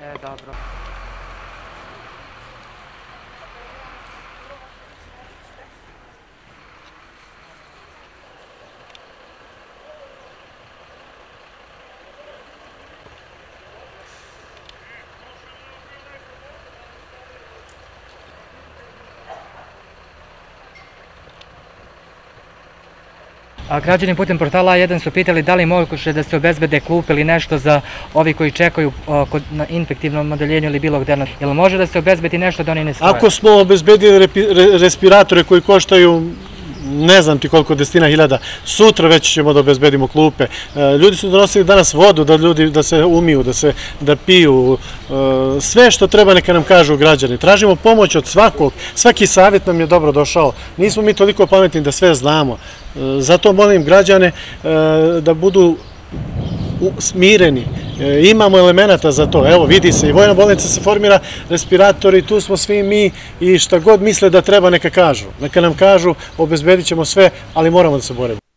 Dobro. A građani putem portala A1 su pitali da li može da se obezbede klupe ili nešto za ovi koji čekaju na infektivnom odeljenju ili bilo gde. Jel može da se obezbedi nešto da oni ne stoje? Ako smo obezbedili respiratore koji koštaju ne znam ti koliko desetina hiljada, sutra već ćemo da obezbedimo klupe. Ljudi su donosili danas vodu da se umiju, da piju. Sve što treba neka nam kažu građani. Tražimo pomoć od svakog. Svaki savjet nam je dobro došao. Nismo mi toliko pametni da sve znamo. Zato molim građane da budu smireni. Imamo elemenata za to. Evo, vidi se, i Vojna bolnica se formira, respiratori, tu smo svi mi i šta god misle da treba neka kažu. Neka nam kažu, obezbedit ćemo sve, ali moramo da se borimo.